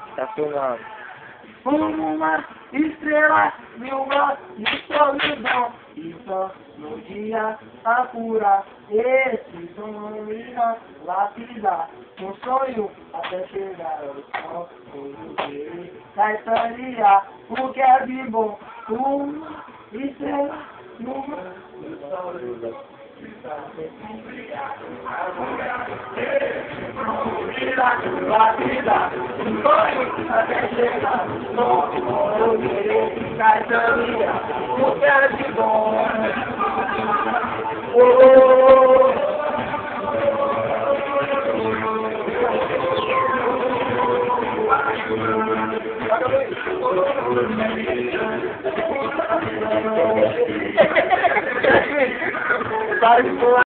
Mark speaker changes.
Speaker 1: Tá filmando.
Speaker 2: Uma estrela, mil graus de solidão. E só no dia apura esse sonho lapidar. Um sonho até chegar ao sol. Caetaria, o que é de bom. Uma estrela, numa de solidão. Lapidar, um sonho até chegar ao sol. Caetaria, o que é de bom. Sorry for